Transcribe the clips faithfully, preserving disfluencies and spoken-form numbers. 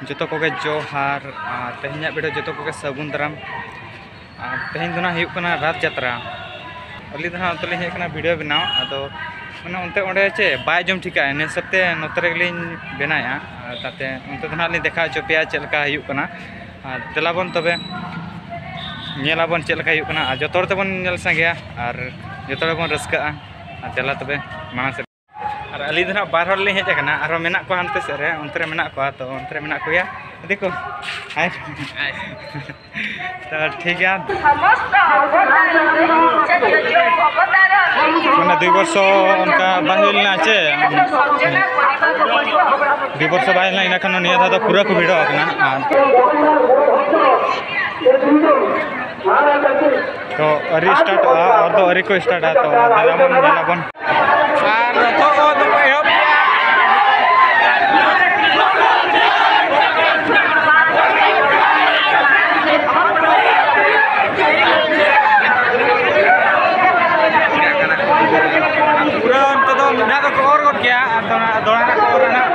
जोतो कोगे जोहार तेहना वीडियो जोतो कोगे सगुन दाराम तेहन दो ना रात जात्रा अली दो तली हेकना वीडियो बनाओ अदो मैंने उनते उन्हें चे बाय जम ठीक है इन सबते नोतरे बनाया ताते उनते तो ना देखा चोपिया चलका हुकना तेलाबन तबे नेलाबन चलका हुकना जोतर तबन नेल संगेया और जोतर बन रस्का तेला तबे माना से और अली दो ना बार हर लिंग हेजना और मेना को हानते सेरे उनते मेना को तो उनते मेना को या देखो हाय तो ठीक है मैंने दुई वर्ष उनका बाहिलना चे दुई वर्ष बाहिलना इना खान निया था तो पूरा को भिड़ो अपना तो अरी स्टार्ट और तो अरी को स्टार्ट तो दलाबन दलाबन और तो तो एहब पूरा अंत तो ना तो और गट गया तो दोना को और ना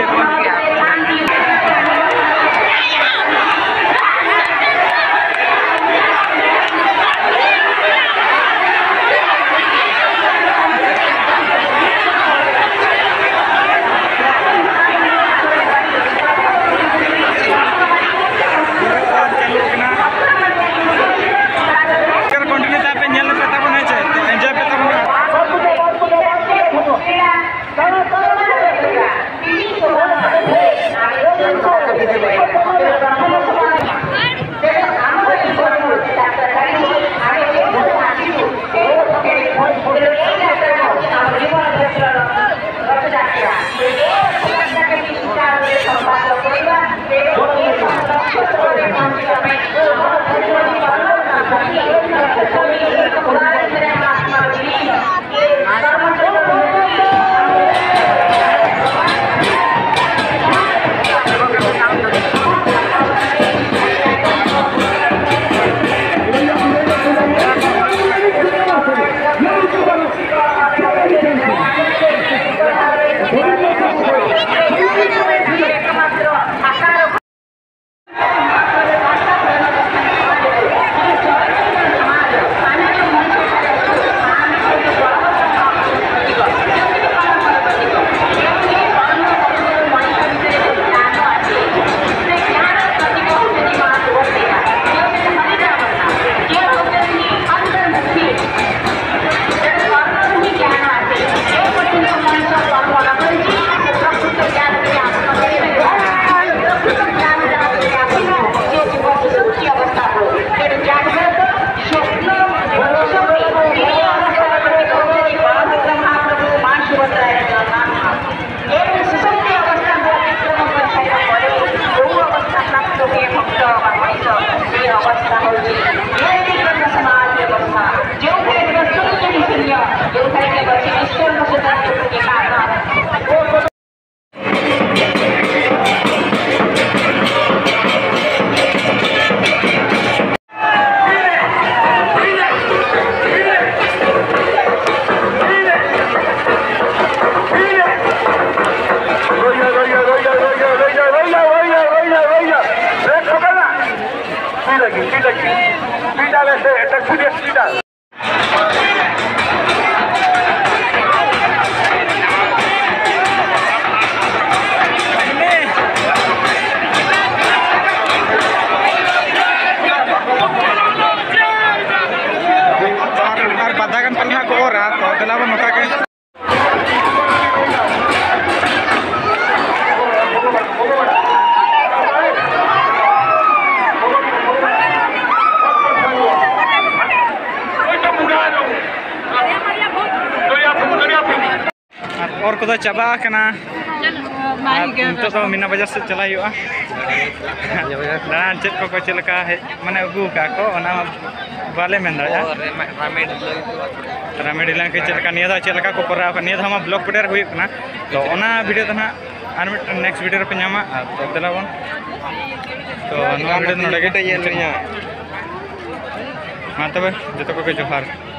और को चाबा कना तो मीना बाजार से चला दान चेक को चलका माने अगू का को बाले में रामेडी लाइन के चलका निया चलका को करा निया हम ब्लॉग पेडर हुई तो ओना वीडियो तो ना आर नेक्स्ट वीडियो पे नामा तो दलाबन तो वीडियो नोडे मा तबे जतो को जोहार।